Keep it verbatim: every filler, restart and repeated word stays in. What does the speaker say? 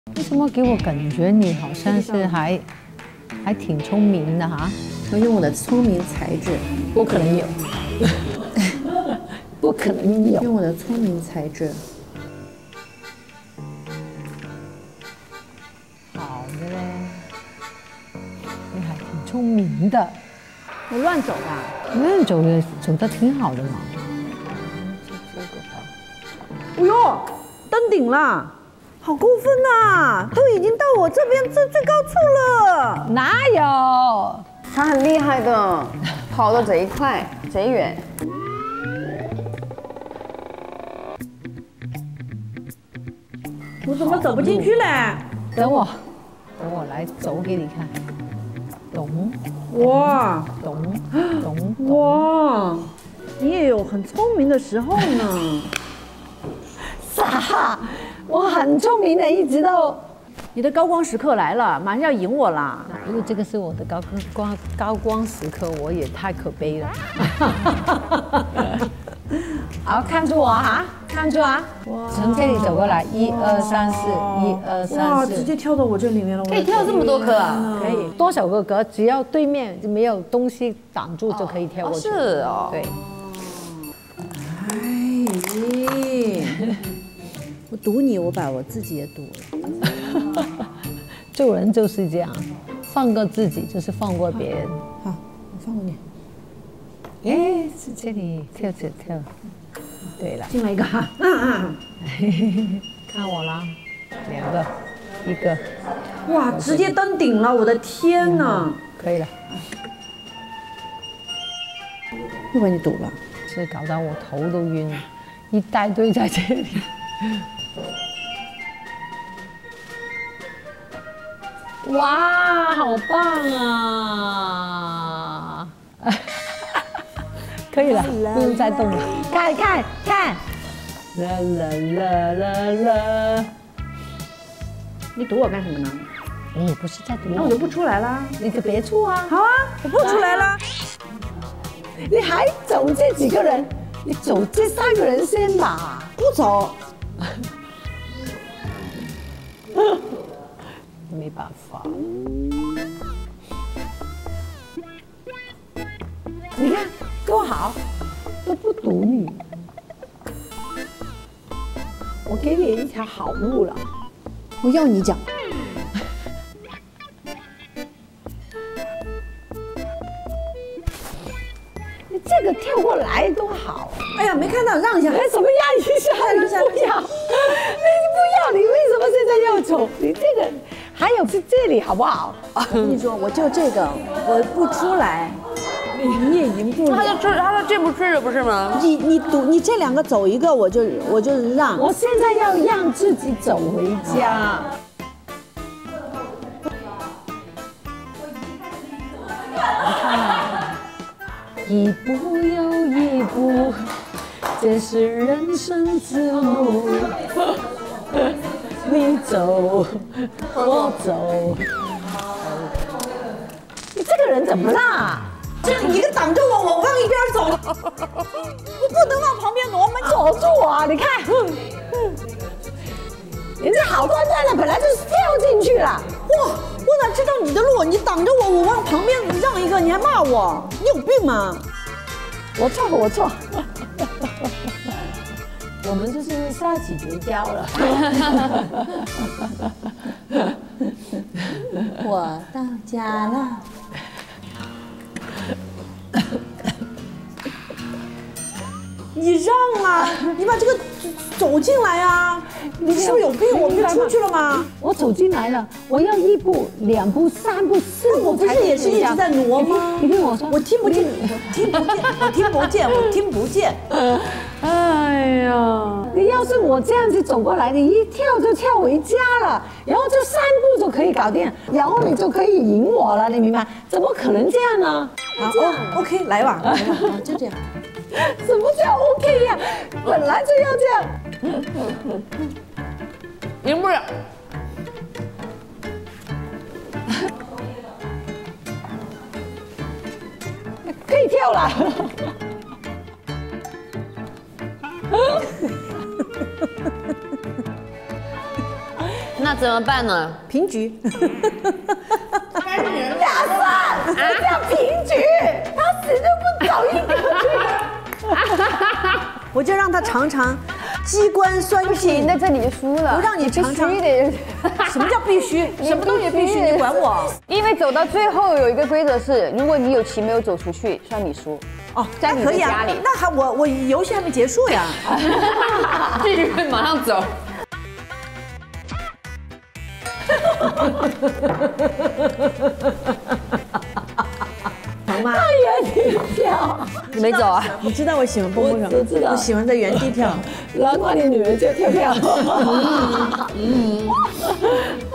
为什么给我感觉你好像是还还挺聪明的哈？ 我用我的聪明才智， 不可能有，不可能有。 用我的聪明才智。 好的嘞，你还挺聪明的。 我乱走吧？ 乱走的走的挺好的嘛。 哎呦，登顶了！好过分呐！都已经到我这边最最高处了。 哪有？ 他很厉害的，跑得贼快贼远。 我怎么走不进去嘞？ 等我，等我来走给你看。咚， 哇咚咚哇，你也有很聪明的时候呢。 傻，我很聪明的，一直都。 你的高光时刻来了，马上要赢我啦！ 如果这个是我的高光高光时刻，我也太可悲了。好，看住我哈，看住啊！从这里走过来，一二三四，一二三四， 直接跳到我这里面了。 可以跳这么多颗啊？ 可以，多少个格，只要对面没有东西挡住就可以跳过去。 是哦， 对。 哎，我赌你，我把我自己也赌了。 做人就是这样，放过自己就是放过别人。 好，我放过你。 哎，是这里跳跳跳。对了， 进来一个哈。 看我啦，两个，一个。 哇，直接登顶了！我的天哪！ 可以了。 又把你赌了。 是搞到我头都晕了，一大堆在这里。哇，好棒啊！可以了，不用再动了。看看看，啦啦啦啦啦！ 你赌我干什么呢？ 你不是在赌那我就不出来啦。 你就别出啊！ 好啊，我不出来啦。 你还走这几个人？你走这三个人先吧。 不走。 没办法。你看多好，都不赌你。我给你一条好路了。 我要你讲。 你这个跳过来多好！ 哎呀，没看到，让一下。 哎，什么呀？你下，你不要，你不要，你为什么现在要走？你这个还有是这里好不好？ 我跟你说，我就这个，我不出来，你也赢不了。 他就这，他就进不去了，不是吗？ 你你赌，你这两个走一个，我就我就让。 我现在要让自己走回家。一步又一步，这是人生之路。你走，我走。你这个人怎么啦？ 这一个挡着我，我往一边走。我不能往旁边挪，我们锁住我啊！你看，人家好端端的，本来就是跳进去了。 哇，我哪知道你的路？你挡着我，我往旁边让一个，你还骂我？你有病吗？ 我错，我错。我们就是因为下棋绝交了。 我到家了。你让啊！你把这个走进来啊！你是不是有病？我不是出去了吗？ 我走进来了，我要一步、两步、三步、四步。 我不是也是一直在挪吗？ 你听我说， 我听不见，我听不见，我听不见，我听不见。 哎呀，你要是我这样子走过来，你一跳就跳回家了，然后就三步就可以搞定，然后你就可以赢我了，你明白？怎么可能这样呢？ 好哦 ，OK， 来吧，来吧，就这样。 什么叫 OK 呀？本来就要这样。 赢不了。 可以跳了。 那怎么办呢？ 平局。 亚瑟，这叫平局，他死就不走一个。 我就让他尝尝机关酸不行， 劲。 在这里就输了。 我让你尝尝必须得。 什么叫必须？什么东西必须？你管我？ 因为走到最后有一个规则是，如果你有棋没有走出去，算你输。 哦， 在你的可以啊家里。 那还我我游戏还没结束呀。 继续马上走。 疼吗？ 原地跳， 你没走啊？ 你知道我喜欢蹦蹦什么？ 我知道我喜欢在原地跳。 难怪你女儿就跳跳。